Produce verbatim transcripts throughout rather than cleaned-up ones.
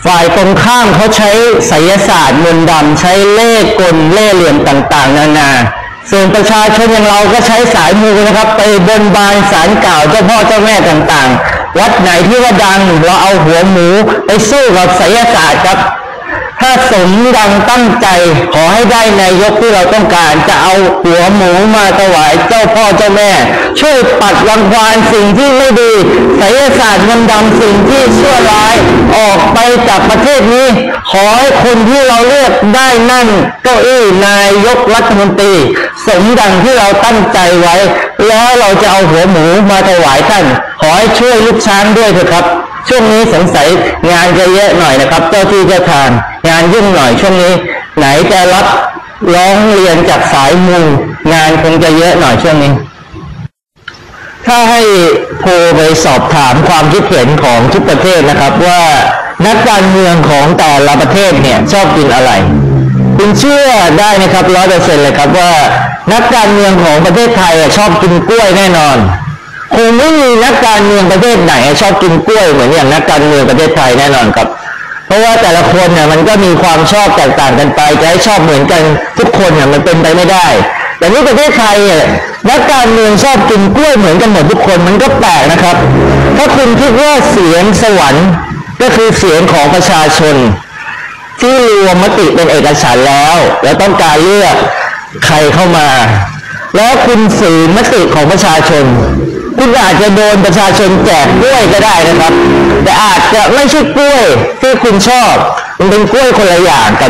ฝ่ายตรงข้ามเขาใช้ไสยศาสตร์มนต์ดำใช้เล่ห์กลเล่ห์เหลี่ยมต่างๆนานาส่วนประชาชนอย่างเราก็ใช้สายมูนะครับไปบนบานศาลกล่าวเจ้าพ่อเจ้าแม่ต่างๆวัดไหนที่ว่าดังเราเอาหัวหมูไปสู้กับไสยศาสตร์ครับถ้าสมดังตั้งใจขอให้ได้นายกที่เราต้องการจะเอาหัวหมูมาถวายเจ้าพ่อเจ้าแม่ช่วยปัดรังควานสิ่งที่ไม่ดีไสยศาสตร์มนต์ดำสิ่งที่ชั่วร้ายออกไปจากประเทศนี้ขอให้คนที่เราเลือกได้นั่งเก้าอี้นายกรัฐมนตรีสมดังที่เราตั้งใจไว้แล้วเราจะเอาหัวหมูมาถวายท่านขอให้ช่วยลูกช้างด้วยเถอะครับช่วงนี้สงสัยงานจะเยอะหน่อยนะครับเจ้าที่เจ้าทางงานยุ่งหน่อยช่วงนี้ไหนจะรับร้องเรียนจากสายมูงานคงจะเยอะหน่อยช่วงนี้ถ้าให้โทรไปสอบถามความคิดเห็นของทุกประเทศนะครับว่านักการเมืองของแต่ละประเทศเนี่ยชอบกินอะไรคุณเชื่อได้นะครับร้อยเปอร์เซ็นต์เลยครับว่านักการเมืองของประเทศไทยชอบกินกล้วยแน่นอนคงไม่มีนักการเมืองประเทศไหนชอบกินกล้วยเหมือนอย่างนักการเมืองประเทศไทยแน่นอนครับเพราะว่าแต่ละคนเนี่ยมันก็มีความชอบแตกต่างกันไปจะให้ชอบเหมือนกันทุกคนเนี่ยมันเป็นไปไม่ได้แต่นี่ประเทศไทยเนี่ยนักการเมืองชอบกินกล้วยเหมือนกันหมดทุกคนมันก็แปลกนะครับถ้าคุณคิดว่าเสียงสวรรค์ก็คือเสียงของประชาชนที่รวมมติเป็นเอกฉันท์แล้วและต้องการเลือกใครเข้ามาแล้วคุณฝืนมติของประชาชนคุณอาจจะโดนประชาชนแจกกล้วยก็ได้นะครับแต่อาจจะไม่ใช่กล้วยที่คุณชอบมันเป็นกล้วยคนละอย่างกัน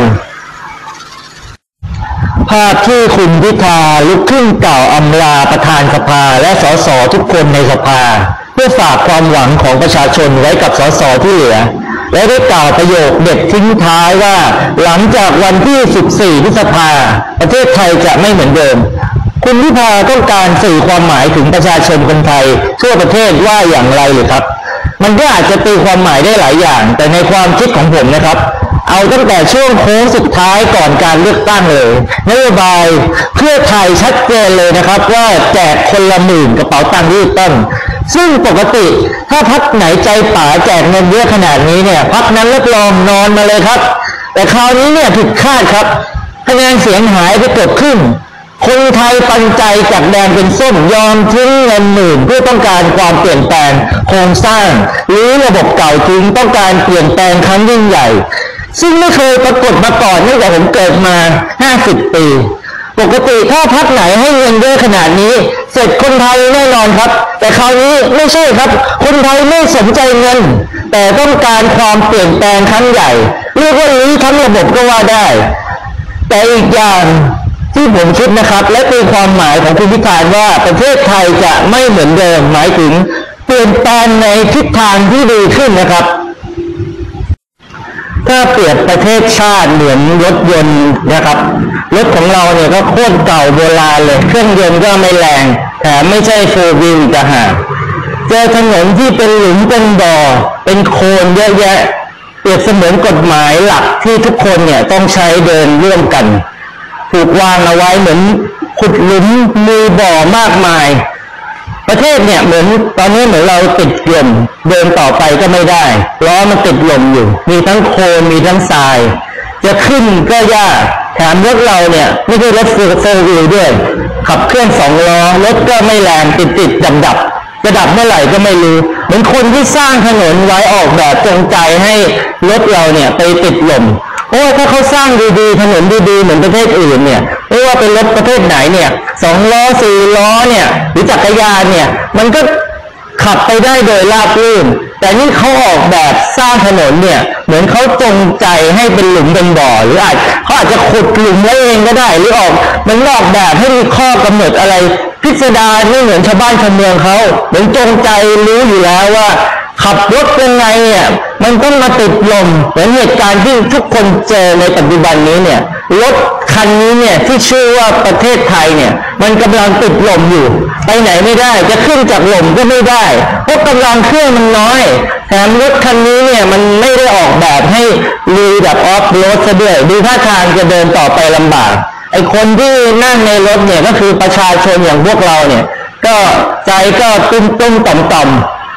ภาพที่คุณพิธาลุกขึ้นกล่าวอำลาประธานสภาและสสทุกคนในสภาเพื่อฝากความหวังของประชาชนไว้กับสสที่เหลือและได้กล่าวประโยคเด็ดทิ้งท้ายว่าหลังจากวันที่สิบสี่พฤษภาประเทศไทยจะไม่เหมือนเดิมคุณพิธาต้องการสื่อความหมายถึงประชาชนคนไทยทั่วประเทศว่าอย่างไรหรือครับมันก็อาจจะตีความหมายได้หลายอย่างแต่ในความคิดของผมนะครับเอาตั้งแต่ช่วงโค้งสุดท้ายก่อนการเลือกตั้งเลยนโยบายเพื่อไทยชัดเจนเลยนะครับว่าแจกคนละหมื่นกระเป๋าตังค์ที่ต้นซึ่งปกติถ้าพรรคไหนใจป๋าแจกเงินเยอะขนาดนี้เนี่ยพรรคนั้นรับรองนอนมาเลยครับแต่คราวนี้เนี่ยผิดคาดครับคะแนนเสียงหายไปเกือบครึ่งคนไทยปันใจจากแดงเป็นส้มยอมทิ้งเงินหมื่นเพื่อต้องการความเปลี่ยนแปลงโครงสร้างหรือระบบเก่าทิ้งต้องการเปลี่ยนแปลงครั้งยิ่งใหญ่ซึ่งไม่เคยปรากฏมาก่อนตั้งแต่ผมเกิดมาห้าสิบปีปกติถ้าพรรคไหนให้เงินเยอะขนาดนี้เสร็จคนไทยแน่นอนครับแต่คราวนี้ไม่ใช่ครับคนไทยไม่สนใจเงินแต่ต้องการความเปลี่ยนแปลงครั้งใหญ่เรียกว่าลื้อทั้งระบบก็ว่าได้แต่อีกอย่างที่ผมคิดนะครับและเป็นความหมายของคุณพิธาว่าประเทศไทยจะไม่เหมือนเดิมหมายถึงเปลี่ยนแปลงในทิศทางที่ดีขึ้นนะครับถ้าเปรียบประเทศชาติเหมือนรถยนต์นะครับรถของเราเนี่ยก็โคตรเก่าโบราณเลยเครื่องยนต์ก็ไม่แรงแถมไม่ใช่โฟร์วิลจะหาเจอถนนที่เป็นหลุมเป็นบ่อเป็นโคลนเยอะแยะเปรียบเสมือนกฎหมายหลักที่ทุกคนเนี่ยต้องใช้เดินร่วมกันถูกวางเอาไว้เหมือนขุดหลุมมีบ่อมากมายประเทศเนี่ยเหมือนตอนนี้เหมือนเราติดลมเดินต่อไปก็ไม่ได้ล้อมันติดลมอยู่มีทั้งโคลนมีทั้งทรายจะขึ้นก็ยากแถมรถเราเนี่ยไม่ใช่รถโฟร์วิลด้วยขับเคลื่อนสองล้อรถก็ไม่แรงติดติดดับดับจะดับเมื่อไหร่ก็ไม่รู้เหมือนคนที่สร้างถนนไว้ออกแบบจงใจให้รถเราเนี่ยไปติดลมโอ้ถ้าเขาสร้างดีๆถนนดีๆเหมือนประเทศอื่นเนี่ยไม่ว่าเป็นรถประเทศไหนเนี่ยสองล้อสี่ล้อเนี่ยหรือจักรยานเนี่ยมันก็ขับไปได้โดยราบรื่นแต่นี่เขาออกแบบสร้างถนนเนี่ยเหมือนเขาจงใจให้เป็นหลุมเป็นบ่อหรืออาจเขาอาจจะขุดหลุมไว้เองก็ได้หรือออกมันออกแบบให้มีข้อกำหนดอะไรพิสดารไม่เหมือนชาวบ้านชาวเมืองเขาเหมือนจงใจรู้อยู่แล้วว่าขับรถยังไงเนี่ยมันต้องมาติดลมเหมือนเหตุการณ์ที่ทุกคนเจอในปัจจุบันนี้เนี่ยรถคันนี้เนี่ยที่ชื่อว่าประเทศไทยเนี่ยมันกำลังติดลมอยู่ไปไหนไม่ได้จะขึ้นจากลมก็ไม่ได้เพราะกำลังเครื่องมันน้อยแถมรถคันนี้เนี่ยมันไม่ได้ออกแบบให้ลุยแบบออฟโรดซะด้วยดูท่าทางจะเดินต่อไปลำบากไอ้คนที่นั่งในรถเนี่ยก็คือประชาชนอย่างพวกเราเนี่ยก็ใจก็ตุ้มตุ้มต่อมต่อม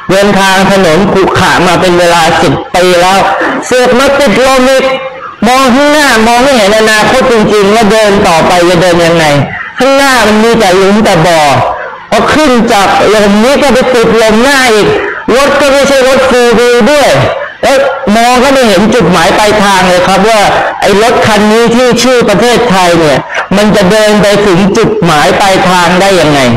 เดินทางถนนขรุขระมาเป็นเวลาสิบปีแล้วเสือกมาติดลมอีกมองข้างหน้ามองไม่เห็นอนาคตจริงๆแล้วเดินต่อไปจะเดินยังไงข้างหน้ามันมีแต่หลุมแต่บ่อพอขึ้นจากลมนี้ก็ไปติดลมหน้าอีกรถก็ไม่ใช่รถฟูลวิวด้วยแล้วมองก็ไม่เห็นจุดหมายปลายทางเลยครับว่าไอ้รถคันนี้ที่ชื่อประเทศไทยเนี่ยมันจะเดินไปถึงจุดหมายปลายทางได้ยังไง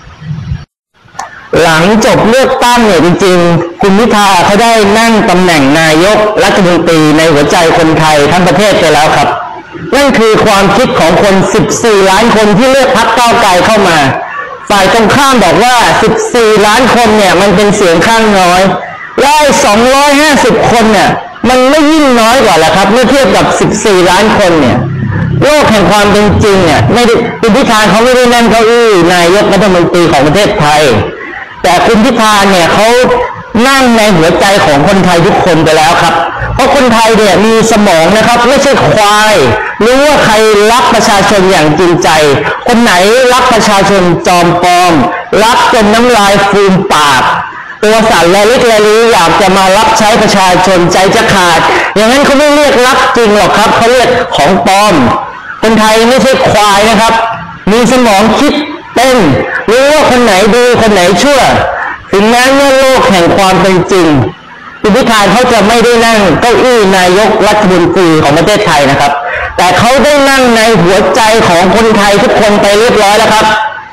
หลังจบเลือกตั้งเนี่ยจริงๆคุณพิธาเขาได้นั่งตำแหน่งนายกรัฐมนตรีในหัวใจคนไทยทั้งประเทศไปแล้วครับนั่นคือความคิดของคนสิบสี่ล้านคนที่เลือกพรรคก้าวไกลเข้ามาฝ่ายตรงข้ามบอกว่าสิบสี่ล้านคนเนี่ยมันเป็นเสียงข้างน้อยและสองร้อยห้าสิบคนเนี่ยมันไม่ยิ่งน้อยกว่าละครับเมื่อเทียบกับสิบสี่ล้านคนเนี่ยโลกแห่งความเป็นจริงเนี่ยไม่ได้คุณพิธาเขาไม่ได้นั่งเก้าอี้นายกรัฐมนตรีของประเทศไทยแต่คุณพิธาเนี่ยเขานั่งในหัวใจของคนไทยทุกคนไปแล้วครับเพราะคนไทยเนี่ยมีสมองนะครับไม่ใช่ควายรู้ว่าใครรักประชาชนอย่างจริงใจคนไหนรักประชาชนจอมปลอมรักจนน้ำลายฟูมปากตัวสั่นและลิกและลี้อยากจะมารับใช้ประชาชนใจจะขาดอย่างนั้นเขาไม่เรียกรักจริงหรอกครับเขาเรียกของปลอมคนไทยไม่ใช่ควายนะครับมีสมองคิดเป็นรู้ว่าคนไหนดีคนไหนชั่วถึงแม้เมื่อโลกแห่งความเป็นจริงคุณพิธาเขาจะไม่ได้นั่งเก้าอี้นายกรัฐมนตรีของประเทศไทยนะครับแต่เขาได้นั่งในหัวใจของคนไทยทุกคนไปเรียบร้อยแล้วครับ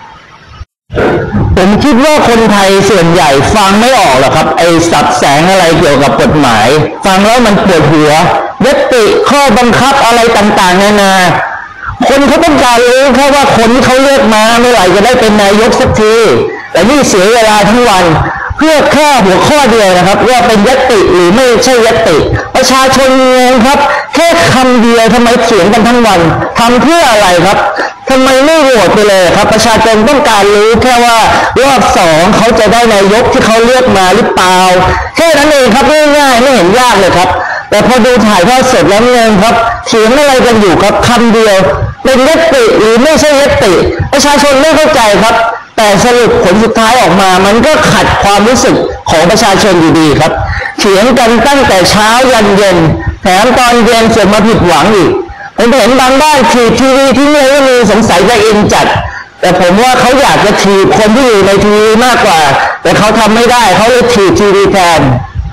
ผมคิดว่าคนไทยส่วนใหญ่ฟังไม่ออกหรอกครับไอ้สับแสงอะไรเกี่ยวกับกฎหมายฟังแล้วมันปวดหัวยติข้อบังคับอะไรต่างๆนานาคนเขาต้องการรู้แค่ว่าคนที่เขาเลือกมาเมื่อไหร่จะได้เป็นนายกสักทีแต่นี่เสียเวลาทั้งวันเพื่อแค่หัวข้อเดียวนะครับว่าเป็นยติหรือไม่ใช่ยติประชาชนงงครับแค่คำเดียวทำไมเถียงกันทั้งวันทำเพื่ออะไรครับทำไมไม่โหวตไปเลยครับประชาชนต้องการรู้แค่ว่ารอบสองเขาจะได้นายกที่เขาเลือกมาหรือเปล่าแค่นั้นเองครับง่ายๆไม่เห็นยากเลยครับแต่พอดูถ่ายทอดสดแล้วเงินครับเถียงอะไรกันอยู่ครับคำเดียวเป็นยติหรือไม่ใช่ยติประชาชนไม่เข้าใจครับแต่สรุปผลสุดท้ายออกมามันก็ขัดความรู้สึกของประชาชนอยู่ดีครับเถียงกันตั้งแต่เช้ายันเย็นแถมตอนเย็นเสือกมาผิดหวังอีกผมเห็นบางบ้านถีบทีวีที่ไม่ได้มีสงสัยจะอินจัดแต่ผมว่าเขาอยากจะถีบคนที่อยู่ในทีวีมากกว่าแต่เขาทำไม่ได้เขาเลยถีบทีวีแทน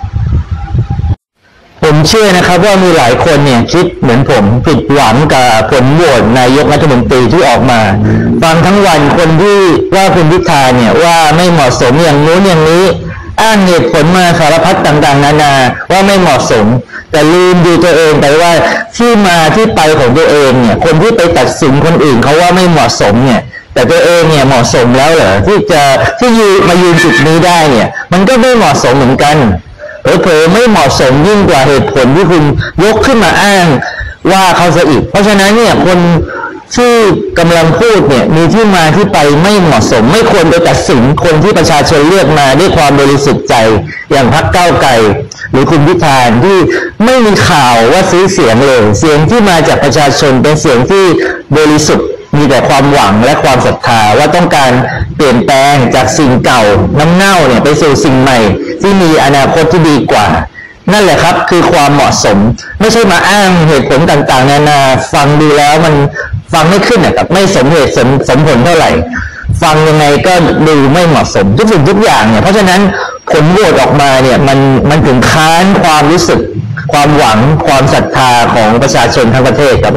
ผมเชื่อนะครับว่ามีหลายคนเนี่ยคิดเหมือนผมผิดหวังกับผลโหวตนายกรัฐมนตรีที่ออกมาฟังทั้งวันคนที่ว่าคุณพิธาเนี่ยว่าไม่เหมาะสมอย่างนู้นอย่างนี้อ้างเหตุผลมาสารพัดต่างๆนานาว่าไม่เหมาะสมแต่ลืมดูตัวเองไปว่าที่มาที่ไปของตัวเองเนี่ยคนที่ไปตัดสินคนอื่นเขาว่าไม่เหมาะสมเนี่ยแต่ตัวเองเนี่ยเหมาะสมแล้วเหรอที่จะที่ยืนมายืนจุดนี้ได้เนี่ยมันก็ไม่เหมาะสมเหมือนกันเผลอๆไม่เหมาะสมยิ่งกว่าเหตุผลที่คุณยกขึ้นมาอ้างว่าเขาซะอีกเพราะฉะนั้นเนี่ยคนที่กำลังพูดเนี่ยมีที่มาที่ไปไม่เหมาะสมไม่ควรไปตัดสินคนที่ประชาชนเลือกมาด้วยความบริสุทธิ์ใจอย่างพรรคก้าวไกลหรือคุณพิธาที่ไม่มีข่าวว่าซื้อเสียงเลยเสียงที่มาจากประชาชนเป็นเสียงที่บริสุทธิ์มีแต่ความหวังและความศรัทธาว่าต้องการเปลี่ยนแปลงจากสิ่งเก่าน้ำเน่าเนี่ยไปสู่สิ่งใหม่ที่มีอนาคตที่ดีกว่านั่นแหละครับคือความเหมาะสมไม่ใช่มาอ้างเหตุผลต่างๆนานาฟังดูแล้วมันฟังไม่ขึ้นนะครับไม่สมเหตุสมสมผลเท่าไหร่ฟังยังไงก็ดูไม่เหมาะสมทุกสิ่งทุกอย่างเนี่ยเพราะฉะนั้นผลโหวตออกมาเนี่ยมันมันถึงค้านความรู้สึกความหวังความศรัทธาของประชาชนทั้งประเทศครับ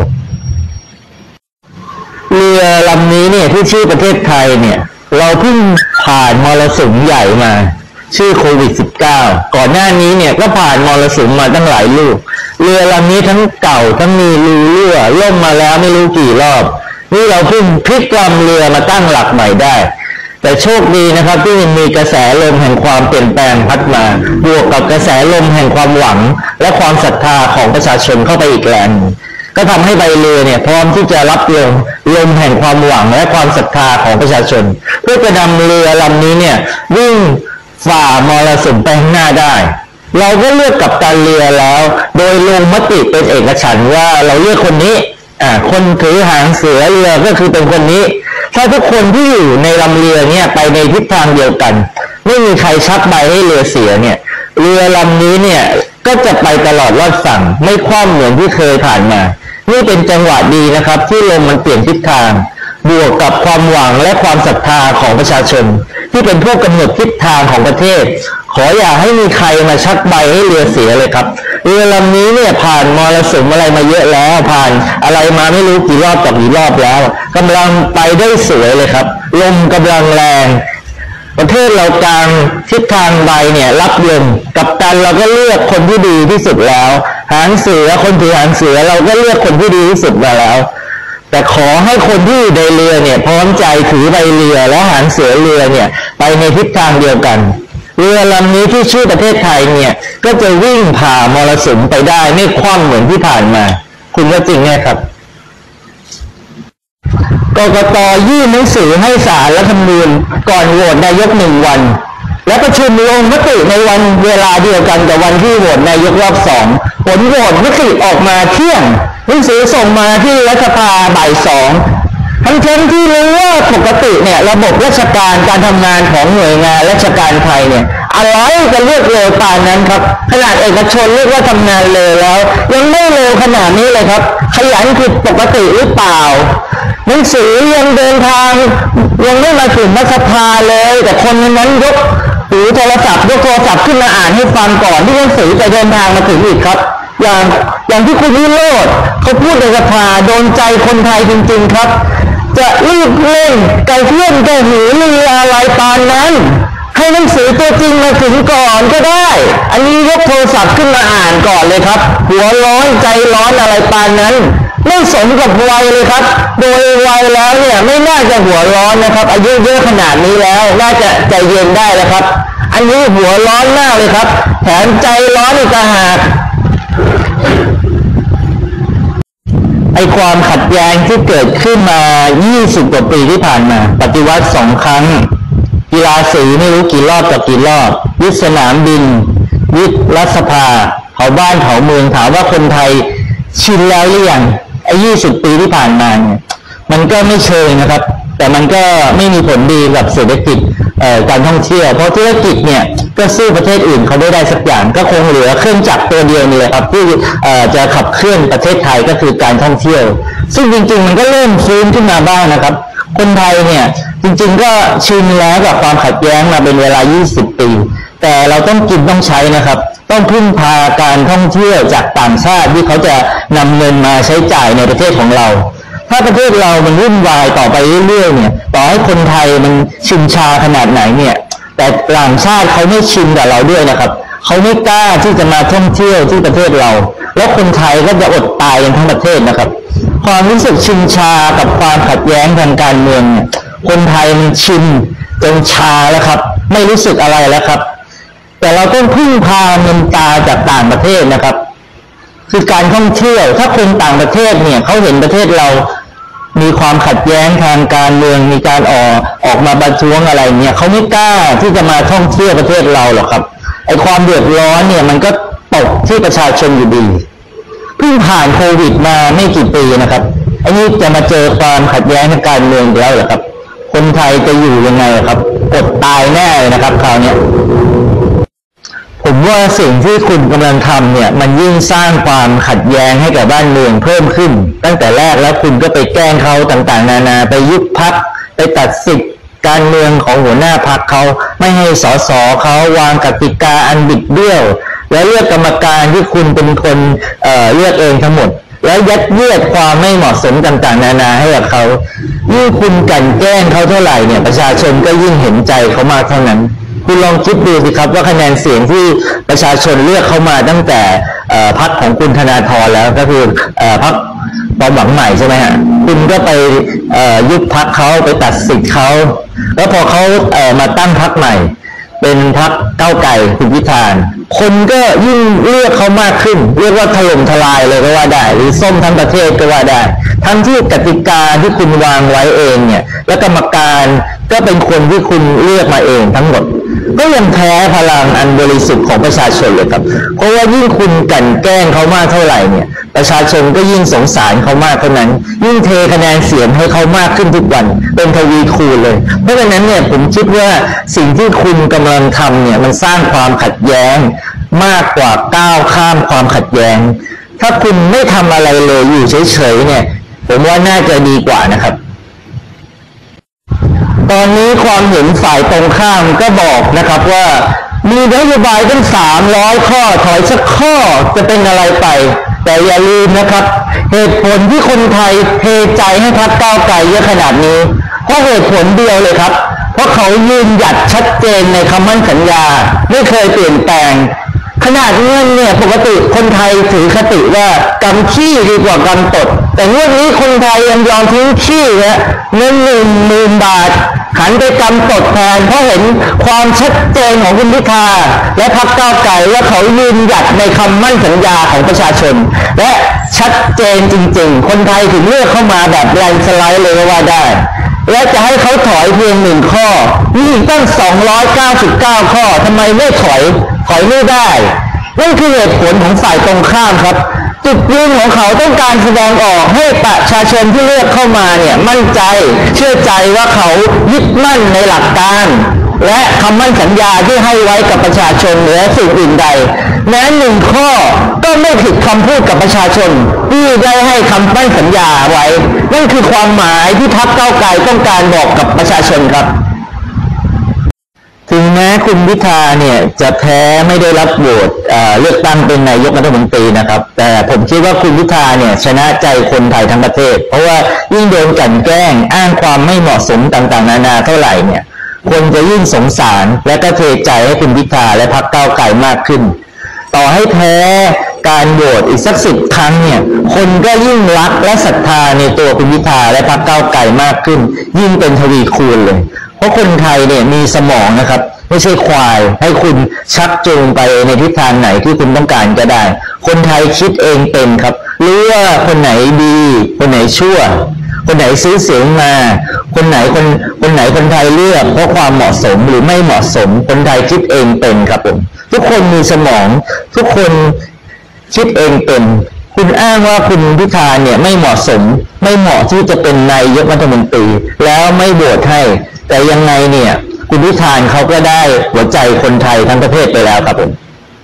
เรือลำนี้เนี่ยที่ชื่อประเทศไทยเนี่ยเราเพิ่งผ่านมรสุมใหญ่มาชื่อโควิด สิบเก้า ก่อนหน้านี้เนี่ยก็ผ่านมรสุมมาตั้งหลายลูกเรือลำนี้ทั้งเก่าทั้งมีรูรั่วล่มมาแล้วไม่รู้กี่รอบนี่เราเพิ่งพลิกลำเรือมาตั้งหลักใหม่ได้แต่โชคดีนะครับที่มีกระแสลมแห่งความเปลี่ยนแปลงพัดมาบวกกับกระแสลมแห่งความหวังและความศรัทธาของประชาชนเข้าไปอีกแรงก็ทำให้ใบเรือเนี่ยพร้อมที่จะรับลมลมแห่งความหวังและความศรัทธาของประชาชนเพื่อจะนำเรือลำนี้เนี่ยวิ่งฝ่ามรสุมไปข้างหน้าได้เราก็เลือกกัปตันเรือแล้วโดยลงมติเป็นเอกฉันท์ว่าเราเลือกคนนี้อ่าคนถือหางเสือเรือก็คือเป็นคนนี้ถ้าทุกคนที่อยู่ในลำเรือเนี่ยไปในทิศทางเดียวกันไม่มีใครชักใบให้เรือเสียเนี่ยเรือลำนี้เนี่ยก็จะไปตลอดรอดฝั่งไม่คว่ำเหมือนที่เคยผ่านมานี่เป็นจังหวะดีนะครับที่ลมมันเปลี่ยนทิศทางบวกกับความหวังและความศรัทธาของประชาชนที่เป็นผู้กำหนดทิศทางของประเทศขออย่าให้มีใครมาชักใบให้เรือเสียเลยครับเรือลำนี้เนี่ยผ่านมรสุมอะไรมาเยอะแล้วผ่านอะไรมาไม่รู้กี่รอบต่อกี่รอบแล้วกำลังไปได้สวยเลยครับลมกำลังแรงประเทศเรากลางทิศทางใบเนี่ยรับลมกัปตันเราก็เลือกคนที่ดีที่สุดแล้วหางเสือคนถือหางเสือเราก็เลือกคนที่ดีที่สุดมาแล้วแต่ขอให้คนที่อยู่ในเรือเนี่ยพร้อมใจถือใบเรือและหางเสือเรือเนี่ยไปในทิศทางเดียวกันเรือลำนี้ที่ชื่อประเทศไทยเนี่ยก็จะวิ่งผ่ามรสุมไปได้ไม่คว่ำเหมือนที่ผ่านมาคุณว่าจริงไหมครับกกต.ยื่นหนังสือให้ศาลรัฐธรรมนูญก่อนโหวตนายกหนึ่งวันและประชุมลงมติในวันเวลาเดียวกันกับวันที่โหวตนายกรอบสองผลโหวตมติออกมาเที่ยงหนังสือส่งมาที่รัฐสภาบ่ายสองทั้งทั้งที่รู้ว่าปกติเนี่ยระบบราชการการทำงานของหน่วยงานราชการไทยเนี่ยอะไรจะเลือกเร็วปานนั้นครับขนาดเอกชนเรียกว่าทำงานเร็วแล้วยังไม่เร็วขนาดนี้เลยครับขยันผิดปกติหรือเปล่าหนังสือยังเดินทางยังไม่มาถึงรัฐสภาเลยแต่คนนั้นยกหรือโทรศัพท์ยกโทรศัพท์ขึ้นมาอ่านให้ฟังก่อนที่หนังสือจะเดินทางมาถึงอีกครับอย่างอย่างที่คุณวิโรจน์เขาพูดในสภาโดนใจคนไทยจริงๆครับจะรีบเร่งไกลเพื่อนไกลหูเรืออะไรปานนั้นให้หนังสือตัวจริงมาถึงก่อนก็ได้อันนี้ยกโทรศัพท์ขึ้นมาอ่านก่อนเลยครับหัวร้อนใจร้อนอะไรปานนั้นไม่สมกับวัยเลยครับโดยวัยแล้วเนี่ยไม่น่าจะหัวร้อนนะครับอายุเยอะขนาดนี้แล้วน่าจะใจเย็นได้แล้วครับอันนี้หัวร้อนมากเลยครับแถมใจร้อนอีกต่างหากไอความขัดแย้งที่เกิดขึ้นมายี่สิบกว่าปีที่ผ่านมาปฏิวัติสองครั้งกีฬาสีไม่รู้กี่รอบต่อกี่รอบยึดสนามบินยึดรัฐสภาเผาบ้านเผาเมืองถามว่าคนไทยชินแล้วหรือยังไอ้ยี่สิบปีที่ผ่านมาเนี่ยมันก็ไม่เชิงนะครับแต่มันก็ไม่มีผลดีกับเศรษฐกิจการท่องเที่ยวเพราะธุรกิจเนี่ยก็สู้ประเทศอื่นเขาไม่ได้สักอย่างก็คงเหลือเครื่องจักรตัวเดียวนี่แหละครับที่จะขับเคลื่อนประเทศไทยก็คือการท่องเที่ยวซึ่งจริงๆมันก็เริ่มฟื้นขึ้นมาบ้างนะครับคนไทยเนี่ยจริงๆก็ชินแล้วกับความขัดแย้งมาเป็นเวลายี่สิบปีแต่เราต้องกินต้องใช้นะครับต้องพึ่งพาการท่องเที่ยวจากต่างชาติที่เขาจะนำเงินมาใช้จ่ายในประเทศของเราถ้าประเทศเรามันวุ่นวายต่อไปเรื่อยๆเนี่ยต่อให้คนไทยมันชินชาขนาดไหนเนี่ยแต่ต่างชาติเขาไม่ชินกับเราด้วยนะครับเขาไม่กล้าที่จะมาท่องเที่ยวที่ประเทศเราแล้วคนไทยก็จะอดตายกันทั้งประเทศนะครับความรู้สึกชินชากับความขัดแย้งทางการเมืองเนี่ยคนไทยมันชินจนชาแล้วครับไม่รู้สึกอะไรแล้วครับแต่เราต้องพึ่งพาเงินตราจากต่างประเทศนะครับคือการท่องเที่ยวถ้าคนต่างประเทศเนี่ยเขาเห็นประเทศเรามีความขัดแย้งทางการเมืองมีการออกออกมาประท้วงอะไรเนี่ยเขาไม่กล้าที่จะมาท่องเที่ยวประเทศเราหรอกครับไอ้ความเดือดร้อนเนี่ยมันก็ตกที่ประชาชนอยู่ดีเพิ่งผ่านโควิดมาไม่กี่ปีนะครับไอ้นี่จะมาเจอความขัดแย้งทางการเมืองแล้วเหรอครับคนไทยจะอยู่ยังไงครับอดตายแน่นะครับคราวนี้ผมว่าสิ่งที่คุณกำลังทำเนี่ยมันยิ่งสร้างความขัดแย้งให้กับบ้านเมืองเพิ่มขึ้นตั้งแต่แรกแล้วคุณก็ไปแกล้งเขาต่างๆนานาไปยุบพรรคไปตัดสิทธิ์การเมืองของหัวหน้าพรรคเขาไม่ให้สสเขาวางกติกาอันบิดเบี้ยวแล้วเลือกกรรมการที่คุณเป็นคนเอ่อเลือกเองทั้งหมดแล้วยัดเยียดความไม่เหมาะสมต่างๆนานาให้กับเขายิ่งคุณกลั่นแกล้งเขาเท่าไหร่เนี่ยประชาชนก็ยิ่งเห็นใจเขามากเท่านั้นคุณลองคิดดูสิครับว่าคะแนนเสียงที่ประชาชนเลือกเข้ามาตั้งแต่พรรคของคุณธนาธรแล้วก็คือพรรคความหวังใหม่ใช่ไหมฮะคุณก็ไปยุบพรรคเขาไปตัดสิทธิ์เขาแล้วพอเขามาตั้งพรรคใหม่เป็นพรรคก้าวไกลคุณพิธาคนก็ยิ่งเลือกเขามากขึ้นเรียกว่าถล่มทลายเลยก็ว่าได้หรือส้มทั้งประเทศก็ว่าได้ทั้งที่กติกาที่คุณวางไว้เองเนี่ยและกรรมการก็เป็นคนที่คุณเลือกมาเองทั้งหมดก็ยังแพ้พลังอันบริสุทธิ์ของประชาชนเลยครับเพราะว่ายิ่งคุณกลั่นแกล้งเขามากเท่าไหร่เนี่ยประชาชนก็ยิ่งสงสารเขามากเท่านั้นยิ่งเทคะแนนเสียงให้เขามากขึ้นทุกวันเป็นทวีคูณเลยเพราะฉะนั้นเนี่ยผมคิดว่าสิ่งที่คุณกำลังทำเนี่ยมันสร้างความขัดแย้งมากกว่าก้าวข้ามความขัดแย้งถ้าคุณไม่ทำอะไรเลยอยู่เฉยๆเนี่ยผมว่าน่าจะดีกว่านะครับตอนนี้ความเห็นฝ่ายตรงข้ามก็บอกนะครับว่ามีนโยบายตั้งสามร้อยข้อถอยสักข้อจะเป็นอะไรไปแต่อย่าลืมนะครับเหตุผลที่คนไทยเทใจให้พรรคก้าวไกลเยอะขนาดนี้เพราะเหตุผลเดียวเลยครับเพราะเขายืนหยัดชัดเจนในคำมั่นสัญญาไม่เคยเปลี่ยนแปลงขนาดเงินเนี่ยปกติคนไทยถือคติว่ากำขี้ดีกว่ากำตดแต่เรื่องนี้คนไทยยังยอมทิ้งขี้และเงินหนึ่งหมื่นบาทหันไปกำตดแทนเพราะเห็นความชัดเจนของคุณพิธาและพรรคก้าวไกลว่าเขายืนหยัดในคำมั่นสัญญาของประชาชนและชัดเจนจริงๆคนไทยถึงเลือกเข้ามาแบบแลนด์สไลด์เลยว่าได้และจะให้เขาถอยเพียงหนึ่งข้อนี่ตั้งสองร้อยเก้าสิบเก้าข้อทำไมไม่ถอยถอยไม่ได้นั่นคือเหตุผลของฝ่ายตรงข้ามครับจุดยืนของเขาต้องการแสดงออกให้ประชาชนที่เลือกเข้ามาเนี่ยมั่นใจเชื่อใจว่าเขายึดมั่นในหลักการและคำมั่นสัญญาที่ให้ไว้กับประชาชนเหนือสิ่งอื่นใดแม้หนึ่งข้อก็ไม่ผิดคำพูดกับประชาชนที่ได้ให้คำมั่นสัญญาไว้นั่นคือความหมายที่พรรคก้าวไกลต้องการบอกกับประชาชนครับถึงแม้คุณพิธาเนี่ยจะแพ้ไม่ได้รับโหวตเลือกตั้งเป็นนายกรัฐมนตรีนะครับแต่ผมคิดว่าคุณพิธาเนี่ยชนะใจคนไทยทั้งประเทศเพราะว่ายิ่งโดนกลั่นแกล้งอ้างความไม่เหมาะสมต่างๆนานาเท่าไหร่เนี่ยคนจะยิ่งสงสารและก็เทใจให้คุณพิธาและพรรคก้าวไกลมากขึ้นต่อให้แพ้การโหวตอีกสักสิบครั้งเนี่ยคนก็ยิ่งรักและศรัทธาในตัวคุณพิธาและพรรคก้าวไกลมากขึ้นยิ่งเป็นทวีคูณเลยเพราะคนไทยเนี่ยมีสมองนะครับไม่ใช่ควายให้คุณชักจูงไปในทิศทางไหนที่คุณต้องการก็ได้คนไทยคิดเองเป็นครับรู้ว่าคนไหนดีคนไหนชั่วคนไหนซื้อเสียงมาคนไหนคนคนไหนคนไทยเลือกเพราะความเหมาะสมหรือไม่เหมาะสมคนไทยคิดเองเป็นครับผมทุกคนมีสมองทุกคนคิดเองเป็นคุณอ้างว่าคุณพิธาเนี่ยไม่เหมาะสมไม่เหมาะที่จะเป็นนายกรัฐมนตรีแล้วไม่โหวตให้แต่ยังไงเนี่ยคุณพิธาเขาก็ได้หัวใจคนไทยทั้งประเทศไปแล้วครับผม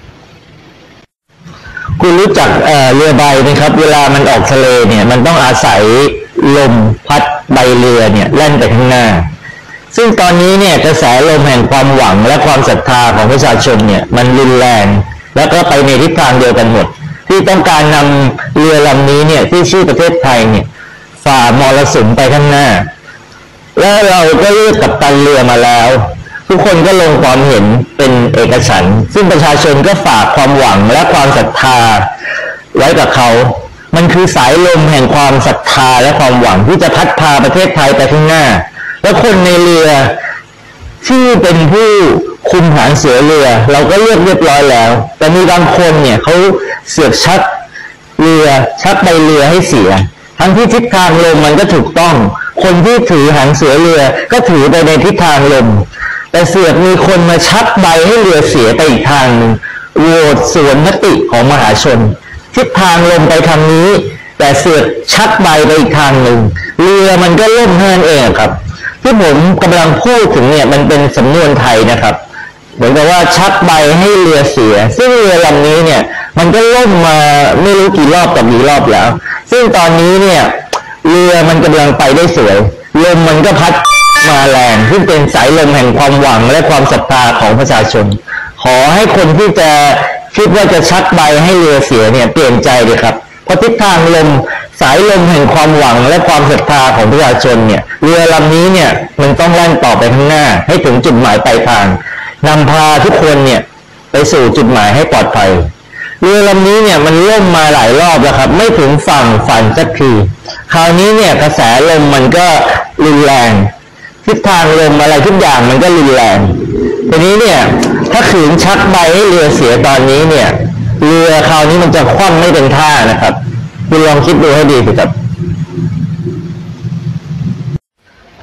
คุณรู้จัก เอ่อ เรือใบไหมครับเวลามันออกทะเลเนี่ยมันต้องอาศัยลมพัดใบเรือเนี่ยแล่นไปข้างหน้าซึ่งตอนนี้เนี่ยกระแสลมแห่งความหวังและความศรัทธาของประชาชนเนี่ยมันรุนแรงแล้วก็ไปในทิศทางเดียวกันหมดที่ต้องการนำเรือลำนี้เนี่ยที่ชื่อประเทศไทยเนี่ยฝ่ามรสุมไปข้างหน้าและเราก็เลือกกัปตันเรือมาแล้วทุกคนก็ลงความเห็นเป็นเอกฉันท์ซึ่งประชาชนก็ฝากความหวังและความศรัทธาไว้กับเขามันคือสายลมแห่งความศรัทธาและความหวังที่จะพัดพาประเทศไทยไปข้างหน้าและคนในเรือที่เป็นผู้คุมหางเสือเรือเราก็เลือกเรียบร้อยแล้วแต่มีบางคนเนี่ยเขาเสือกชักเรือชักใบเรือให้เสียทั้งที่ทิศทางลมมันก็ถูกต้องคนที่ถือหางเสือเรือก็ถือไปในทิศทางลมแต่เสือกมีคนมาชักใบให้เรือเสียไปอีกทางหนึ่งโหวตสวนมติของมหาชนทิศทางลมไปทางนี้แต่เสือกชักใบไปอีกทางหนึ่งเรือมันก็ล่มเท่านั้นเองครับที่ผมกำลังพูดถึงเนี่ยมันเป็นสำนวนไทยนะครับเหมือนกับว่าชักใบให้เรือเสียซึ่งเรือลำนี้เนี่ยมันก็ล่มมาไม่รู้กี่รอบต่อกี่รอบแล้วซึ่งตอนนี้เนี่ยเรือมันกำลังไปได้สวยลมมันก็พัดมาแรงซึ่งเป็นสายลมแห่งความหวังและความศรัทธาของประชาชนขอให้คนที่จะคิดว่าจะชักใบให้เรือเสียเนี่ยเปลี่ยนใจเลยครับเพราะทิศทางลมสายลมแห่งความหวังและความศรัทธาของประชาชนเนี่ยเรือลำนี้เนี่ยมันต้องแล่นต่อไปข้างหน้าให้ถึงจุดหมายปลายทางนำพาทุกคนเนี่ยไปสู่จุดหมายให้ปลอดภัยเรือลำนี้เนี่ยมันล่มมาหลายรอบแล้วครับไม่ถึงฝั่งฝันสักทีคราวนี้เนี่ยกระแสลมมันก็รุนแรงทิศทางลมอะไรทุกอย่างมันก็รุนแรงทีนี้เนี่ยถ้าขืนชักใบให้เรือเสียตอนนี้เนี่ยเรือคราวนี้มันจะคว่ำไม่เป็นท่านะครับคุณลองคิดดูให้ดีสิครับผ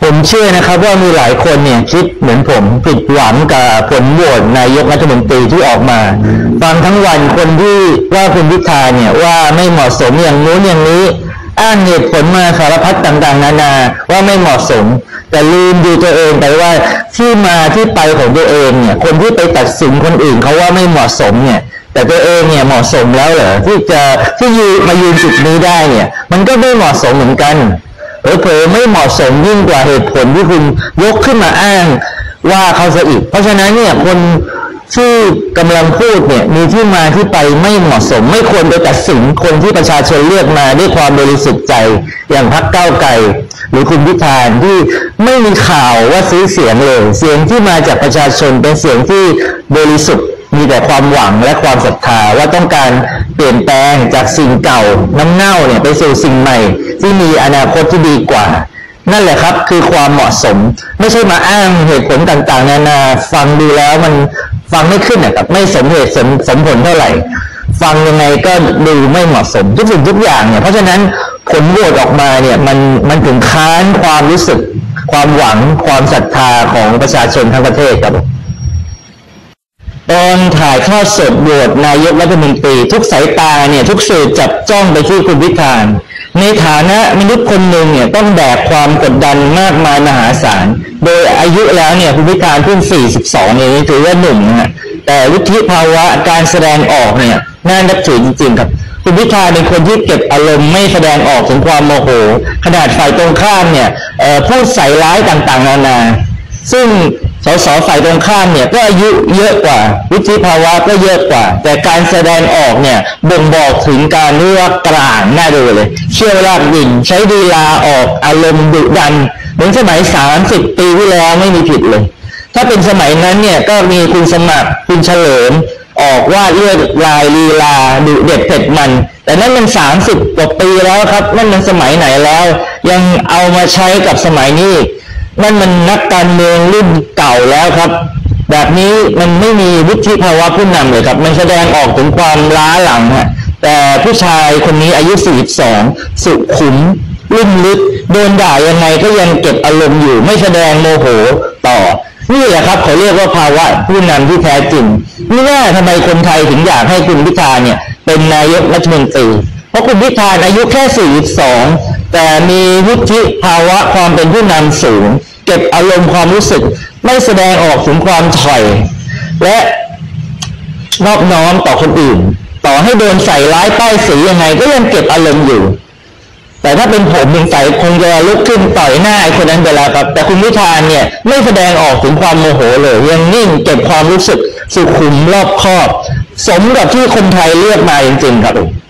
ผมเชื่อนะครับว่ามีหลายคนเนี่ยคิดเหมือนผมผิดหวังกับผลโหวตนายกรัฐมนตรีที่ออกมาฟังทั้งวันคนที่ว่าคุณพิธาเนี่ยว่าไม่เหมาะสมอย่างนู้นอย่างนี้อ้างเหตุผลมาสารพัดต่างๆนานาว่าไม่เหมาะสมแต่ลืมดูตัวเองไปว่าที่มาที่ไปของตัวเองเนี่ยคนที่ไปตัดสินคนอื่นเขาว่าไม่เหมาะสมเนี่ยแต่ตัวเองเนี่ยเหมาะสมแล้วเหรอที่จะที่ยืนมายืนจุดนี้ได้เนี่ยมันก็ไม่เหมาะสมเหมือนกันเผลอๆไม่เหมาะสมยิ่งกว่าเหตุผลที่คุณยกขึ้นมาอ้างว่าเขาซะอีกเพราะฉะนั้นเนี่ยคนที่กำลังพูดเนี่ยมีที่มาที่ไปไม่เหมาะสมไม่ควรไปตัดสินคนที่ประชาชนเลือกมาด้วยความบริสุทธิ์ใจอย่างพรรคก้าวไกลหรือคุณพิธาที่ไม่มีข่าวว่าซื้อเสียงเลยเสียงที่มาจากประชาชนเป็นเสียงที่บริสุทธิ์มีแต่ความหวังและความศรัทธาว่าต้องการเปลี่ยนแปลงจากสิ่งเก่าน้ำเน่าเนี่ยไปสู่สิ่งใหม่ที่มีอนาคตที่ดีกว่านั่นแหละครับคือความเหมาะสมไม่ใช่มาอ้างเหตุผลต่างๆนานาฟังดูแล้วมันฟังไม่ขึ้นนะครับไม่สมเหตุสมสมผลเท่าไหร่ฟังยังไงก็ดูไม่เหมาะสมทุกสิ่งทุกอย่างเนี่ยเพราะฉะนั้นผลโหวตออกมาเนี่ยมันมันถึงค้านความรู้สึกความหวังความศรัทธาของประชาชนทั้งประเทศครับตอนถ่ายทอดสดโหวตนายกรัฐมนตรีทุกสายตาเนี่ยทุกสื่อจับจ้องไปที่คุณพิธาในฐานะมนุษย์คนหนึ่งเนี่ยต้องแบกความกดดันมากมายมหาศาลโดยอายุแล้วเนี่ยคุณพิธาเพิ่งสี่สิบสองนี่ถือว่าหนุ่มนะฮะแต่วุฒิภาวะการแสดงออกเนี่ยน่านับถือจริงๆครับคุณพิธาเป็นคนที่เก็บอารมณ์ไม่แสดงออกถึงความโมโหขนาดฝ่ายตรงข้ามเนี่ยพูดใส่ร้ายต่างๆนานาซึ่งสสฝ่ายตรงข้ามเนี่ยก็อายุเยอะกว่าวุฒิภาวะก็เยอะกว่าแต่การแสดงออกเนี่ยบ่งบอกถึงการเลือกกลางน่าดูเลยเชี่ยวลากดินใช้ดีลาออกอารมณ์ดุดันเหมือนสมัยสามสิบปีที่แล้วไม่มีผิดเลยถ้าเป็นสมัยนั้นเนี่ยก็มีคุณสมัครคุณเฉลิมออกว่าเลือดลายลีลาดุเด็ดเผ็ดมันแต่นั่นมันสามสิบกว่าปีแล้วครับนั่นมันสมัยไหนแล้วยังเอามาใช้กับสมัยนี้นั่นมันนักการเมืองรุ่นเก่าแล้วครับแบบนี้มันไม่มีวุฒิภาวะผู้นำเลยครับมันแสดงออกถึงความล้าหลังฮะแต่ผู้ชายคนนี้อายุสี่สิบสองสุขุมลุ่มลึกโดนด่ายังไงก็ยังเก็บอารมณ์อยู่ไม่แสดงโมโหต่อนี่แหละครับเขาเรียกว่าภาวะผู้นำที่แท้จริงนี่แน่ทำไมคนไทยถึงอยากให้คุณพิธาเนี่ยเป็นนายกรัฐมนตรีเพราะคุณพิธาอายุแค่สี่สิบสองแต่มีวุฒิภาวะความเป็นผู้นำสูงเก็บอารมณ์ความรู้สึกไม่แสดงออกถึงความถอยและนอบน้อมต่อคนอื่นต่อให้โดนใส่ร้ายป้ายสียังไงก็ยังเก็บอารมณ์อยู่แต่ถ้าเป็นผมสงสัยคงจะลุกขึ้นต่อยหน้าไอ้คนนั้นไปแล้วครับแต่คุณพิธาเนี่ยไม่แสดงออกถึงความโมโหเลยยังนิ่งเก็บความรู้สึกสุขุมรอบคอบสมกับที่คนไทยเลือกมาจริงๆครับ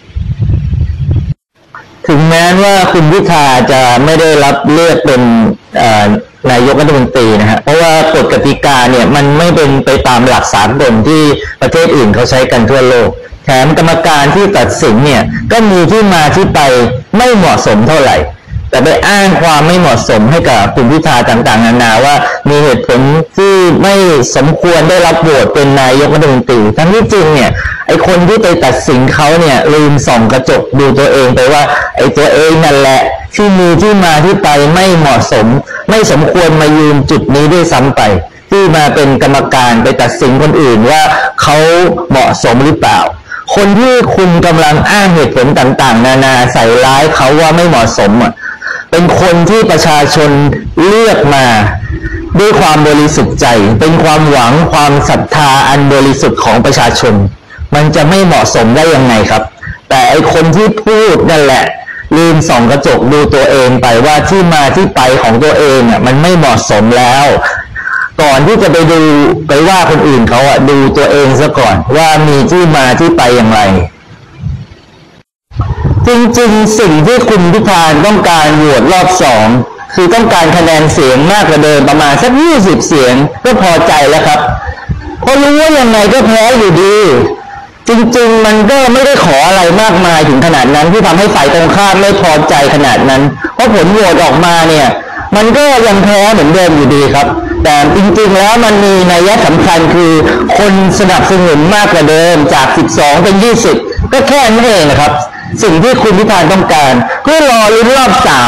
ถึงแม้ว่าคุณพิธาจะไม่ได้รับเลือกเป็นนายกรัฐมนตรีนะฮะเพราะว่ากฎกติกาเนี่ยมันไม่เป็นไปตามหลักสากลที่ประเทศอื่นเขาใช้กันทั่วโลกแถมกรรมการที่ตัดสินเนี่ยก็มีที่มาที่ไปไม่เหมาะสมเท่าไหร่แต่ไปอ้างความไม่เหมาะสมให้กับคุณพิธาต่างๆนานาว่ามีเหตุผลที่ไม่สมควรได้รับโหวตเป็นนายกรัฐมนตรีทั้งที่จริงเนี่ยไอคนที่ไปตัดสินเขาเนี่ยลืมส่องกระจกดูตัวเองไปว่าไอตัวเองนั่นแหละที่มีที่มาที่ไปไม่เหมาะสมไม่สมควรมายืนจุดนี้ด้วยซ้ำไปที่มาเป็นกรรมการไปตัดสินคนอื่นว่าเขาเหมาะสมหรือเปล่าคนที่คุณกำลังอ้างเหตุผลต่างๆนานาใส่ร้ายเขาว่าไม่เหมาะสมอ่ะเป็นคนที่ประชาชนเลือกมาด้วยความบริสุทธิ์ใจเป็นความหวังความศรัทธาอันบริสุทธิ์ของประชาชนมันจะไม่เหมาะสมได้ยังไงครับแต่ไอคนที่พูดนั่นแหละลืมส่องกระจกดูตัวเองไปว่าที่มาที่ไปของตัวเองอ่ะมันไม่เหมาะสมแล้วก่อนที่จะไปดูไปว่าคนอื่นเขาอ่ะดูตัวเองซะก่อนว่ามีที่มาที่ไปอย่างไรจริงๆสิ่งที่คุณพิธาต้องการโหวตรอบสองคือต้องการคะแนนเสียงมากกว่าเดิมประมาณสักยี่สิบเสียงก็พอใจแล้วครับเพราะรู้ว่ายังไงก็แพ้อยู่ดีจริงๆมันก็ไม่ได้ขออะไรมากมายถึงขนาดนั้นที่ทำให้ฝ่ายตรงข้ามไม่พอใจขนาดนั้นเพราะผลโหวตออกมาเนี่ยมันก็ยังแพ้เหมือนเดิมอยู่ดีครับแต่จริงๆแล้วมันมีนัยสำคัญคือคนสนับสนุนมากกว่าเดิมจากสิบสองเป็นยี่สิบก็แค่นั้นเองนะครับสิ่งที่คุณพิธาต้องการเพื่อรอลุ้นรอบสาม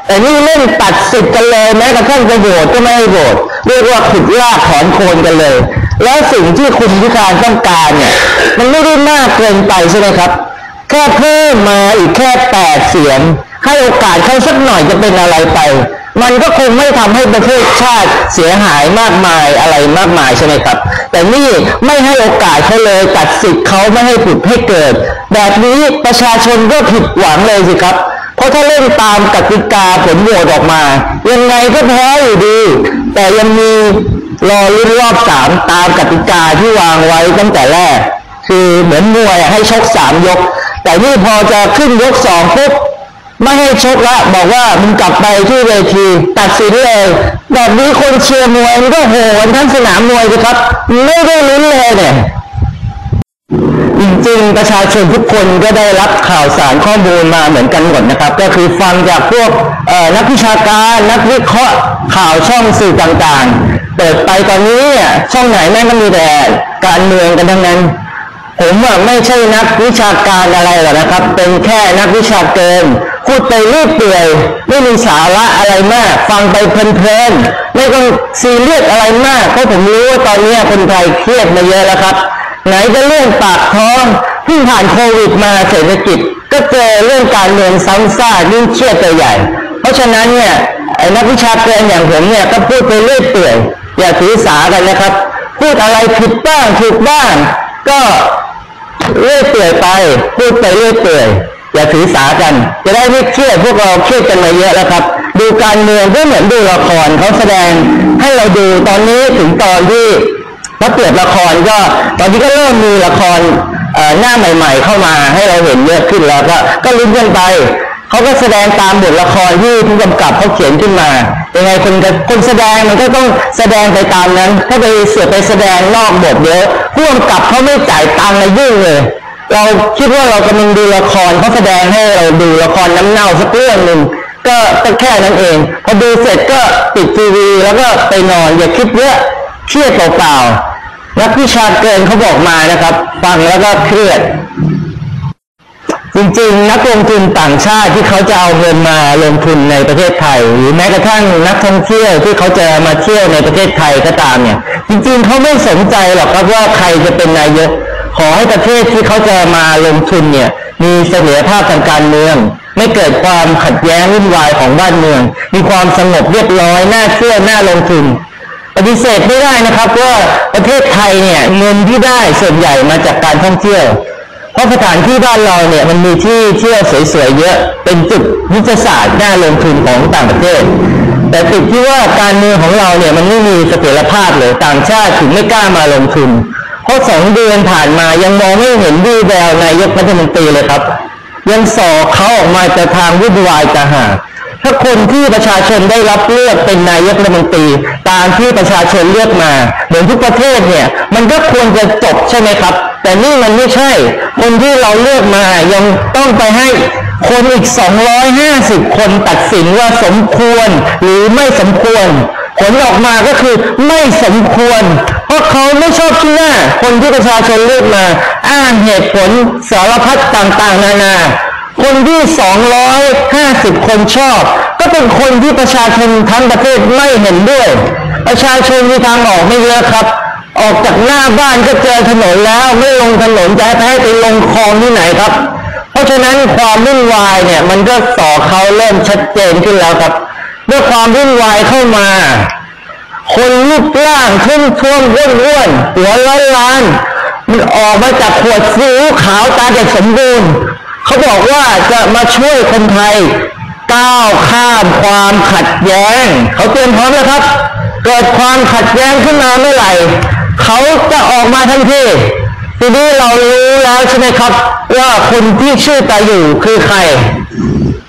แต่นี่เล่นตัดสิทธิ์กันเลยแม้กระทั่งจะโหวตก็ไม่ให้โหวตเรียกว่าขุดรากถอนโคนกันเลยแล้วสิ่งที่คุณพิธาต้องการเนี่ยมันไม่ได้มากเกินไปใช่ไหมครับแค่เพิ่มมาอีกแค่แปดเสียงให้โอกาสเขาสักหน่อยจะเป็นอะไรไปมันก็คงไม่ทำให้ประเทศชาติเสียหายมากมายอะไรมากมายใช่ไหมครับแต่นี่ไม่ให้โอกาสเขาเลยตัดสิทธิ์เขาไม่ให้ผุดให้เกิดแบบนี้ประชาชนก็ผิดหวังเลยสิครับเพราะถ้าเล่นตามกติกาผลโหวตออกมายังไงก็แพ้อยู่ดีแต่ยังมีรอลุ้นรอบสามตามกติกาที่วางไว้ตั้งแต่แรกคือเหมือนมวยให้ชกสามยกแต่นี่พอจะขึ้นยกสองปุ๊บไม่ให้ชกละบอกว่ามึงกลับไปที่เวทีตัดสินเลยแบบนี้คนเชียร์มวยมันก็โหนทั้งสนามมวยสิครับไม่ได้ลุ้นเลยเนี่ยจริงๆประชาชนทุกคนก็ได้รับข่าวสารข้อมูลมาเหมือนกันหมดนะครับก็คือฟังจากพวกนักวิชาการนักวิเคราะห์ข่าวช่องสื่อต่างๆเปิดไปตอนนี้ช่องไหนแม่งก็มีแต่การเมืองกันทั้งนั้นผมว่าไม่ใช่นักวิชาการอะไรหรอกนะครับเป็นแค่นักวิชาการพูดไปเรื่อยเปื่อยไม่มีสาระอะไรมากฟังไปเพลินๆไม่ต้องซีเรียสอะไรมากเพราะผมรู้ว่าตอนนี้คนไทยเครียดมาเยอะแล้วครับไหนจะเรื่องปากท้องเพิ่งผ่านโควิดมาเศรษฐกิจก็เจอเรื่องการเมืองซ้ำซากยิ่งเครียดตัวใหญ่เพราะฉะนั้นเนี่ยไอ้นักวิชาการอย่างผมเนี่ยก็พูดไปเรื่อยเปื่อยอย่าถือสากันนะครับพูดอะไรผิดบ้างถูกบ้างก็เรื่อยเปื่อยไปพูดไปเรื่อยเปื่อยอย่าถือสากันจะได้ไม่เครียดพวกเราเครียดกันมาเยอะแล้วครับดูการเมืองก็เหมือนดูละครเขาแสดงให้เราดูตอนนี้ถึงตอนที่ถ้าเปิดละครก็ตอนนี้ก็เริ่มมีละครหน้าใหม่ๆเข้ามาให้เราเห็นเยอะขึ้นแล้วก็ก็ลุ้นกันไปเขาก็แสดงตามบทละครที่ผู้กำกับเขาเขียนขึ้นมายังไงคนคนแสดงมันก็ต้องแสดงไปตามนั้นถ้าไปเสือกไปแสดงนอกบทเยอะผู้กำกับเขาไม่จ่ายตังค์เลยยุ่งเลยเราคิดว่าเรากำลังดูละครเขาแสดงให้เราดูละครน้ำเน่าสักเรื่องหนึ่งก็แค่นั้นเองพอดูเสร็จก็ปิดทีวีแล้วก็ไปนอนอย่าคิดเยอะเครียดเปล่าๆนักวิชาการเขาบอกมานะครับฟังแล้วก็เครียดจริงๆนักลงทุนต่างชาติที่เขาจะเอาเงินมาลงทุนในประเทศไทยหรือแม้กระทั่งนักท่องเที่ยวที่เขาจะมาเที่ยวในประเทศไทยก็ตามเนี่ยจริงๆเขาไม่สนใจหรอกครับว่าใครจะเป็นนายกขอให้ประเทศที่เขาจะมาลงทุนเนี่ยมีเสถียรภาพทางการเมืองไม่เกิดความขัดแย้งวุ่นวายของบ้านเมืองมีความสงบเรียบร้อยน่าเชื่อน่าลงทุนปฏิเสธไม่ได้นะครับว่าประเทศไทยเนี่ยเงินที่ได้ส่วนใหญ่มาจากการท่องเที่ยวเพราะสถานที่บ้านเราเนี่ยมันมีที่เที่ยวสวยๆเยอะเป็นจุดยุทธศาสตร์น่าลงทุนของต่างประเทศแต่ติดที่ว่าการเมืองของเราเนี่ยมันไม่มีเสถียรภาพเลยต่างชาติถึงไม่กล้ามาลงทุนเพราะสองเดือนผ่านมายังมองไม่เห็นวี่แววนายกรัฐมนตรีเลยครับยังสอเขาออกมาแต่ทางวุ่นวายต่างหากถ้าคนที่ประชาชนได้รับเลือกเป็นนายกรัฐมนตรีตามที่ประชาชนเลือกมาเหมือนทุกประเทศเนี่ยมันก็ควรจะจบใช่ไหมครับแต่นี่มันไม่ใช่คนที่เราเลือกมายังต้องไปให้คนอีกสองร้อยห้าสิบคนตัดสินว่าสมควรหรือไม่สมควรผลออกมาก็คือไม่สมควรเพราะเขาไม่ชอบขี้หน้าคนที่ประชาชนเลือกมาอ้างเหตุผลสารพัดต่างๆนานาคนที่สองร้อยห้าสิบคนชอบก็เป็นคนที่ประชาชนทั้งประเทศไม่เห็นด้วยประชาชนมีทางออกไม่เยอะครับออกจากหน้าบ้านก็เจอถนนแล้วไม่ลงถนนจะให้ไปลงคลองที่ไหนครับเพราะฉะนั้นความวุ่นวายเนี่ยมันก็ส่อเขาเริ่มชัดเจนขึ้นแล้วครับเมื่อความวุ่นวายเข้ามาคนรูปร่างขึ้นช่วงอ้วนๆหัวล้านล้านมันออกมาจากขวดซีอิ๊วขาวตาเด็กสมบูรณ์เขาบอกว่าจะมาช่วยคนไทยก้าวข้ามความขัดแย้งเขาเตรียมพร้อมแล้วครับเกิดความขัดแย้งขึ้นมาเมื่อไหร่เขาจะออกมาทันทีทีนี้เรารู้แล้วใช่ไหมครับว่าคนที่ชื่อตาอยู่คือใคร